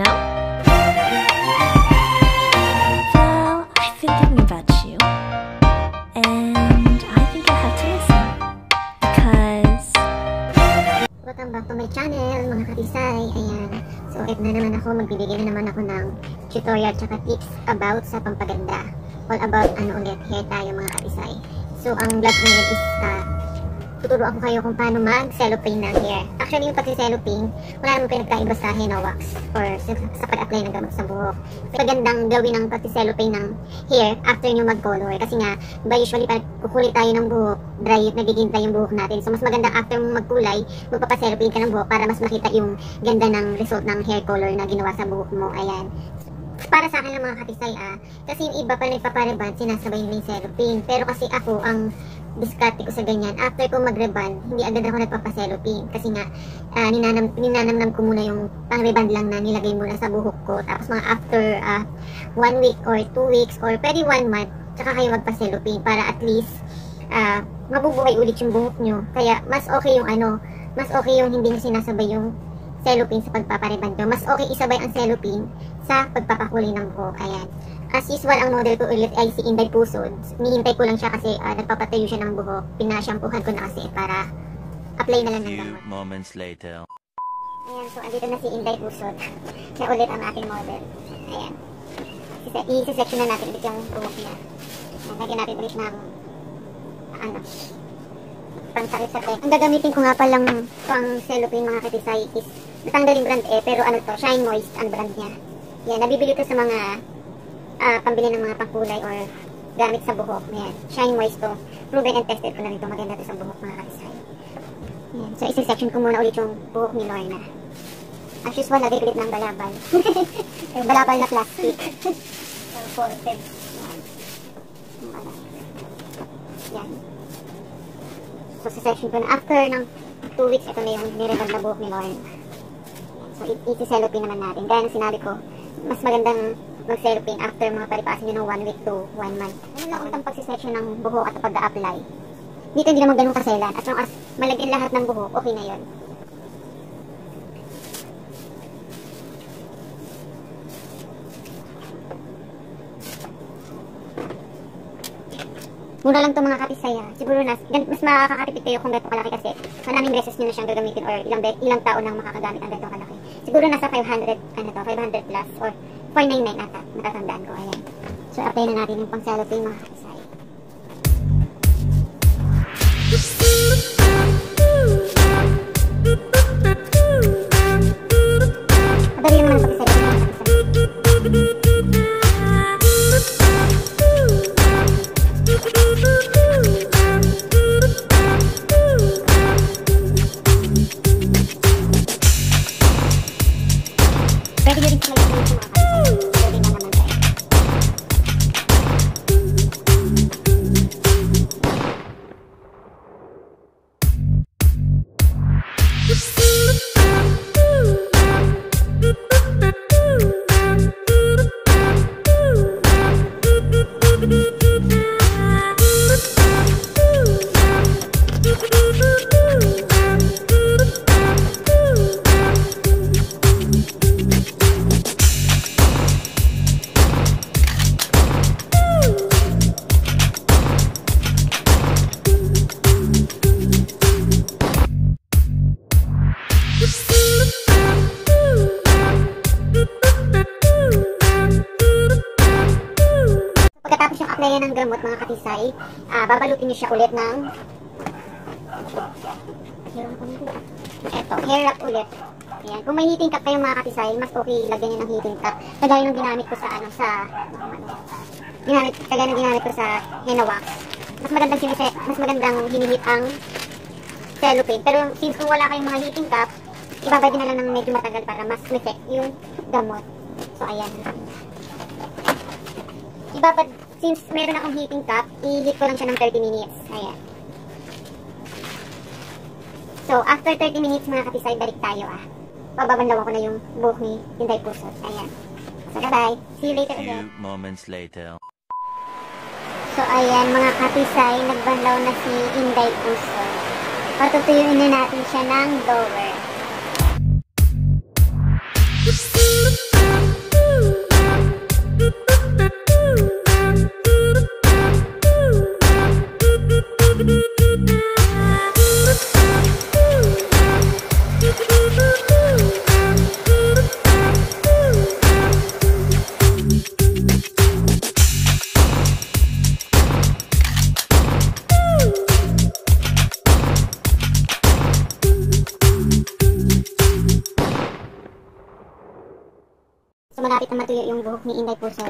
know? Well, I've been thinking about you. And I think you'll have to listen. Because... Welcome back to my channel, mga katisay. Ayan. So, ito na naman ako. Magbibigay na naman ako ng tutorial tsaka tips about sa pampaganda. All about ulit, hair tayo mga katisay. So, ang vlog ngayon is tuturuan ko kayo kung paano mag-cellophane ng hair. Actually, yung pag-cellophane, wala naman pinagkaiba sa henna wax or sa pag-apply ng gamot sa buhok. Magandang gawin ng pag-cellophane ng hair after nyo mag-color. Kasi nga, usually pag kukulit tayo ng buhok, dry, nagiging dry yung buhok natin. So, mas maganda after mong magkulay, magpapacellophane ka ng buhok para mas makita yung ganda ng result ng hair color na ginawa sa buhok mo. Ayan. Para sa akin lang mga katisay kasi yung iba pa nagpapareband, sinasabay nila yung cellophane. Pero kasi ako, ang diskarte ko sa ganyan, after ko mag-reband, hindi agad ako nagpapacellophane. Kasi nga, ninanamnam ko muna yung pang-reband lang na nilagay muna sa buhok ko. Tapos mga after 1 week or 2 weeks or pwede 1 month, tsaka kayo magpa-cellophane para at least mabubuhay ulit yung buhok nyo. Kaya mas okay yung mas okay yung hindi nyo sinasabay yung cellophane sa pagpapareband nyo. Mas okay isabay ang cellophane sa pagpapakulay ng buhok. Ayan. As usual, ang model ko ulit ay si Inday Pusod. Nihintay ko lang siya kasi nagpapatayo siya ng buhok. Pinashampoohan ko na kasi para apply na lang ng gamot. Moments later. Ayan, so andito na si Inday Pusod. Siya ulit ang ating model. Ayan. I-section na natin ulit yung buhok niya. Lagyan natin ulit ng pansakit sa tek. Ang gagamitin ko nga palang pang cellophane mga katisay is natanggaling brand pero to, Shine Moist ang brand niya. Yan, nabibili to sa mga pambili ng mga pangkulay or gamit sa buhok. Yan, Shine Moist to. Proven and tested ko na rin to. Maganda to sa buhok mga katisay. Yan, so isi-section ko muna ulit yung buhok ni Lorna. As usual, lagay ulit ng balabal. Yung balabal na plastic. So, folded. Yan. So, si-section ko na. After ng 2 weeks, ito na yung nireband na buhok ni Lorna. So, isi-cellophane naman natin. Gaya ng sinabi ko, mas magandang mag-cellophane after mga palipasin nyo ng 1 week to 1 month. Ano lang ulit ang pag-section ng buhok at pag-a-apply. Dito hindi naman ganun kaselan. As long as malagyan lahat ng buhok, okay na yun. Mura lang to mga katisay. Siguro mas makakatipid kayo kung ganito kalaki kasi maraming beses nyo na siyang gagamitin or ilang taon nang makakagamit ang ganito kalaki. Siguro nasa 500 plus or 499 ata, natatandaan ko. Ayan. So, apply na natin yung pang-cellophane mga katisay. Madali naman ang pag-cellophane mga katisay. Pwede nyo rin sila yung mga katisay. Pwede na naman tayo. Pagkatapos yung applyan ng gamot mga katisay, babalutin nyo siya ulit ng hair wrap ulit. Ayan. Kung may heating cup kayong mga katisay, mas okay lagyan nyo ng heating cup. Kagaya ng ginamit ko sa ginamit ko sa henna wax. Mas magandang hinihit ang cellophane. Pero since kung wala kayong mga heating cup, ibabay din na lang ng medyo matagal para mas effect yung gamot. So ayan. Since meron akong heating cup, i-heat ko lang siya ng 30 minutes. Ayan. So, after 30 minutes mga katisay, balik tayo Pababanlawan ko na yung buhok ni Inday Pusod. Ayan. So, bye-bye. See you later again. Few moments later. So, ayan mga katisay, nagbanlaw na si Inday Pusod. Patutuyuin na natin siya ng blower. So malapit na matuyo yung buhok ni Inday Pusod.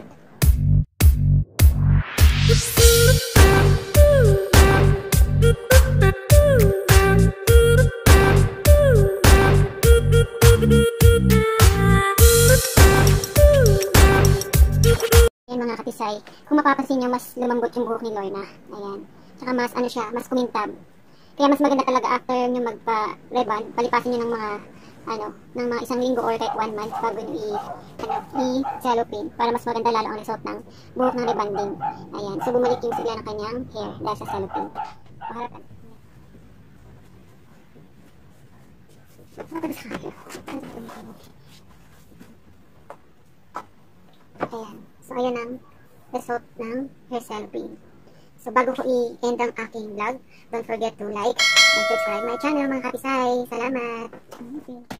Ayan mga kapisay, kung mapapansin nyo, mas lumambot yung buhok ni Lorna. Ayan. Tsaka mas ano siya, mas kumintab. Kaya mas maganda talaga after nyo magpa-rebond, palipasin nyo ng mga ng mga 1 linggo or kahit 1 month bago nyo i-cellophane para mas maganda lalo ang result ng buhok ng rebonding. Ayan. So bumalik yung sigla ng kanyang hair dahil sa cellophane. Paharapan. Ayan. So ayan ang result ng hair cellophane. So bago ko i-end ang aking vlog, don't forget to like and subscribe my channel mga kapisay. Salamat!